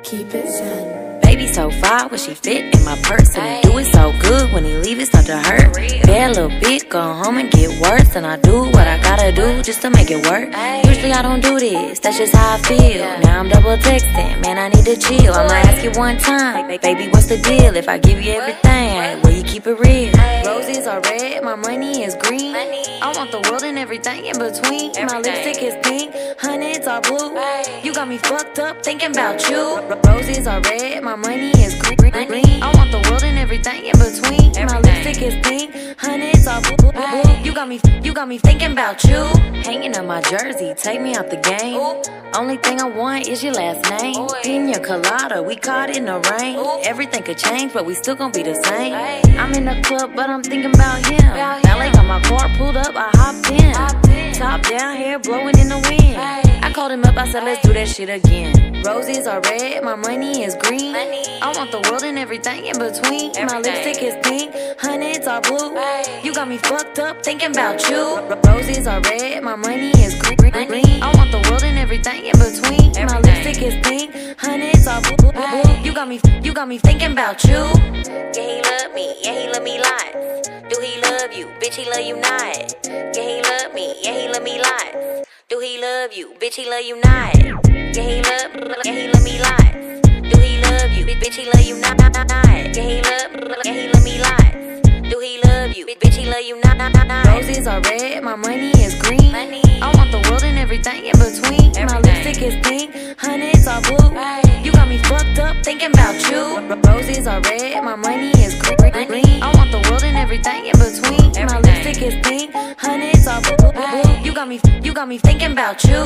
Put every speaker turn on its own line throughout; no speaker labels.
Keep it zen.
Baby so far when she fit in my purse, and he do it so good when he leave it start to hurt. Bad little bitch, go home and get worse, and I do what I gotta do just to make it work. Usually I don't do this, that's just how I feel. Now I'm double texting, man I need to chill. I'ma ask you one time, baby what's the deal? If I give you everything, will you keep it real? Roses are red, my money is green. I want the world and everything in between. My lipstick is pink, hundreds are blue. You got me fucked up thinking about you. Roses are red, my money is green. I want the world and everything in between. My lipstick is pink, hundreds are blue. You got me thinking about you. Hanging on my jersey, take me out the game. Only thing I want is your last name. Pina colada, we caught in the rain. Everything could change, but we still gon' be the same. I'm in the club, but I'm thinking about him. Valet got my car pulled up, I hopped in. Top down, hair blowing in the wind. I called him up, I said let's do that shit again. Roses are red, my money is green. I want the world and everything in between. My lipstick is pink, hundreds are blue. You got me fucked up thinking about you. Roses are red, my money is green. I want the world and everything in between. My lipstick is pink, hundreds are blue. You got me thinking about you. Yeah, he love me, yeah, he love me lots. Do he love you? Bitch, he love you not. Yeah, he love me, yeah, he love me lots. Do he love you? Bitch, he love you not. Yeah, he love me lots. Do he love you? Bitch, he love you not. Yeah, he love me lots. Do he love you? Bitch, he love you not. Roses are red, my money is green. I want the world and everything in between. My lipstick is pink, hundreds are blue. You got me fucked up thinking about you. Roses are red, my money is green. I want the world and everything in between. My lipstick is pink, hundreds are blue. You got me thinking about you.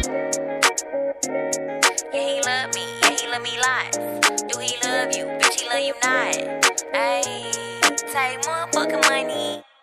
Yeah, he love me, yeah, he love me lots. Do he love you? Bitch, he love you not. Ayy, take motherfucking money.